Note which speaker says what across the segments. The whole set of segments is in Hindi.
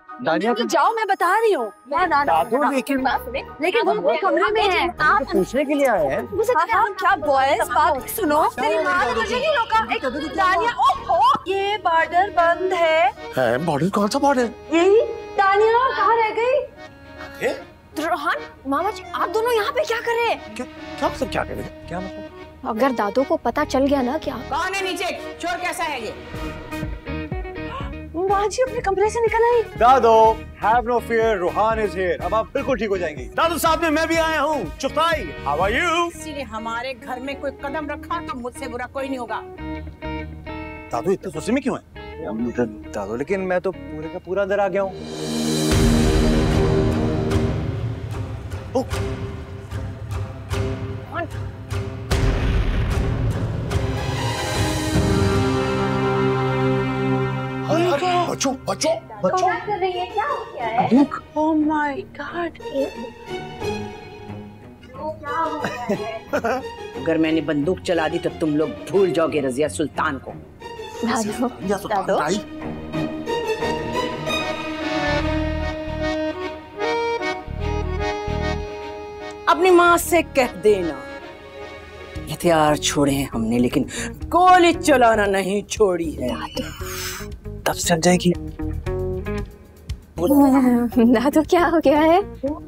Speaker 1: दानिया
Speaker 2: जाओ, मैं बता रही हूँ।
Speaker 1: दादू लेकिन
Speaker 2: वो अपने कमरे में है। आप
Speaker 1: पूछने के लिए आए हैं।
Speaker 2: क्या बॉयज, बात सुनो। मेरी माँ ने मुझे नहीं रोका। दानिया, ओहो, ये बॉर्डर बंद है।
Speaker 1: बॉर्डर? कौन सा बॉर्डर?
Speaker 2: यही। दानिया कहाँ रह गई? रोहन, मामा जी, आप दोनों यहाँ पे क्या कर रहे हैं?
Speaker 1: क्या सब क्या करें? क्या मतलब?
Speaker 2: अगर दादू को पता चल गया ना क्या?
Speaker 3: कौन है नीचे? चोर कैसा है ये?
Speaker 2: माँ जी अपने कमरे से निकल आई।
Speaker 1: दादू, have no fear, Rohan is here. अब आप बिल्कुल ठीक हो जाएंगी। दादू साहब ने मैं भी आया हूँ। Chughtai, how are you?
Speaker 3: इसीलिए हमारे घर में कोई कदम रखा तो मुझसे बुरा कोई नहीं होगा।
Speaker 1: दादू इतने गुस्से में क्यों हैं? दादू, लेकिन मैं तो पूरे का पूरा अंदर आ गया हूँ। बच्चों बच्चों बच्चों
Speaker 2: कर रही है, क्या हो गया है?
Speaker 3: ओह माय गॉड, अगर मैंने बंदूक चला दी तो तुम लोग भूल जाओगे रजिया सुल्तान को।
Speaker 2: दादू,
Speaker 3: अपनी माँ से कह देना हथियार छोड़े हैं हमने, लेकिन गोली चलाना नहीं छोड़ी है।
Speaker 1: तब चल जाएगी।
Speaker 2: दादू क्या हो गया है?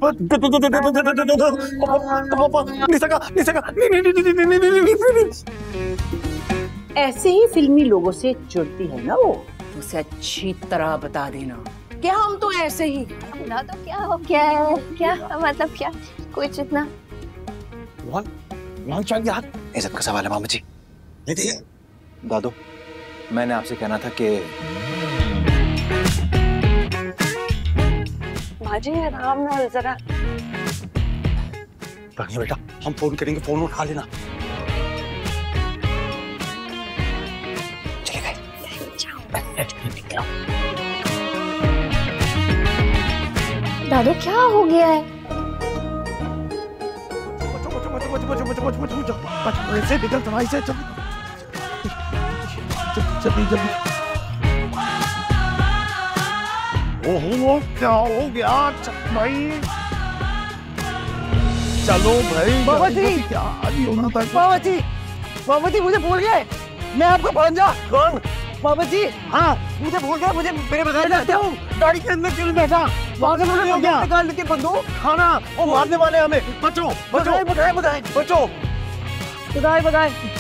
Speaker 3: ऐसे ही फिल्मी लोगों से जुड़ती है ना वो, उसे अच्छी तरह बता देना कि हम तो ऐसे ही।
Speaker 2: दादू क्या हो गया है? क्या मतलब क्या? कुछ इतना
Speaker 1: इज्जत का सवाल है मामा जी। दादू, मैंने आपसे कहना था कि
Speaker 2: बाजी आराम में जरा।
Speaker 1: रानिया बेटा, हम फोन करेंगे, फोन उठा लेना। चले गए।
Speaker 2: दादू क्या हो गया है?
Speaker 1: से निकल, तुम्हारी से जल्दी। ओहो, क्या हो गया भाई? चलो भाई।
Speaker 4: बाबा जी,
Speaker 1: क्या आदि होना था?
Speaker 4: बाबा जी मुझे भूल गए। मैं आपको भांजा।
Speaker 1: कौन?
Speaker 4: बाबा जी,
Speaker 1: हाँ,
Speaker 4: मुझे भूल गए। मुझे मेरे बगैर
Speaker 1: जाते हो गाड़ी के अंदर क्यों बैठा?
Speaker 4: वहाँ से मुझे निकाल लेके बंदूक
Speaker 1: खाना वो मारने वाले हमें। बचो बचो
Speaker 4: बगाए
Speaker 1: बचो।
Speaker 4: बगाए